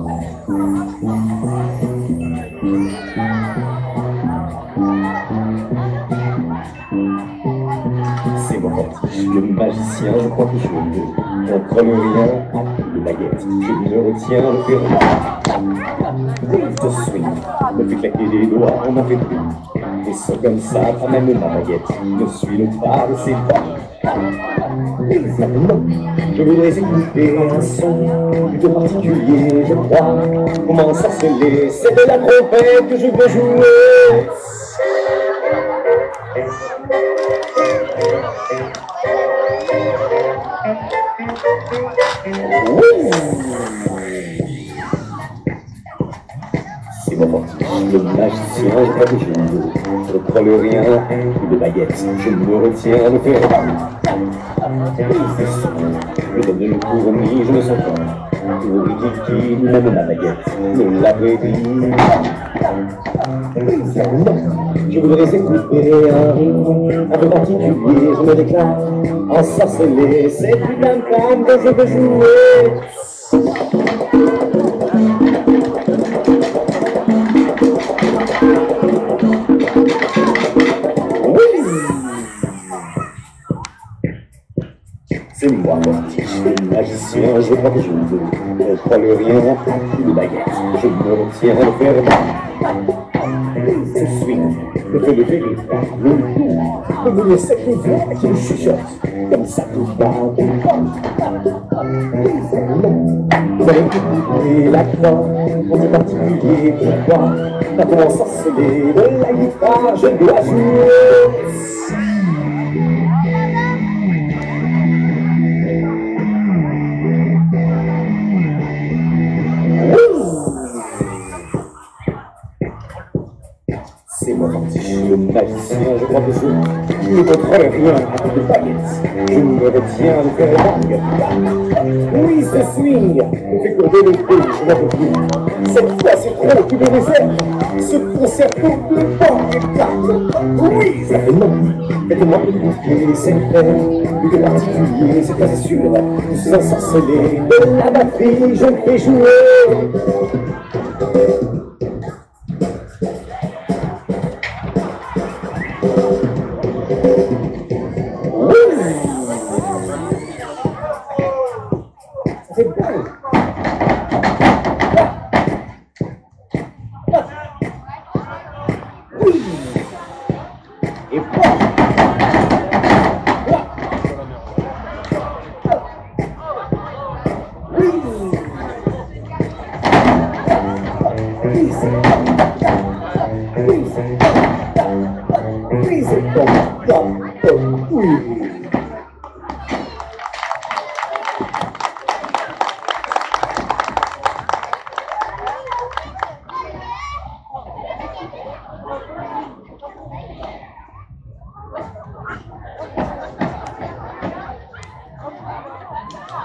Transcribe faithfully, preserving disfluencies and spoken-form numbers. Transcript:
C'est mon fortiche, le magicien, je crois que je le veux. Contre le rien, le baguette, je me retiens le fer. Je suis, me fait claquer les doigts, on m'en fait plus. Et ça comme ça, pas même ma baguette, ne suit le pas de ses pas. Maintenant, je voudrais écouter un son plutôt particulier, je crois. Comment ça se l'est, c'est de la trompette que je veux jouer. C'est mon fortiche, le magicien, je crois que je le veux. Je prends le rien, de baguette, je me retiens le fer. Je donne le fourmi, je me sens fort. Pour Rikiki, même ma baguette, ne l'avait dit. Je voudrais écouter un rythme un peu particulier, je me déclare ensorcelé, c'est du tam-tam que je veux jouer. C'est moi, fortiche, le magicien, je crois que je le veux. Je crois le rien, de baguette, je me retiens le fer. Je suis le fait de véritable, le coup, comme le sacrifice qui me chuchote, comme ça tout va, tout va. Vous allez écouter l'accord, on est particulier, pourquoi? Quand on ensorcelé de la guitare, je dois jouer. C'est mon fortiche, le magicien, je crois que je ne contrôle rien à toute baguette. Je me retiens de faire langue. Oui, ce swing me fait courber le dos, je n'en peux plus. Cette fois, c'est trop, tu me réserves. Ce concerto de banque. Oui, ça fait non. Faites-moi écouter, c'est vrai. Plus de particulier, c'est pas sûr. Je suis ensorcelé de la batterie, je me fais jouer. C'est bon. Oui. Et bon. Oui. Oui, c'est bon.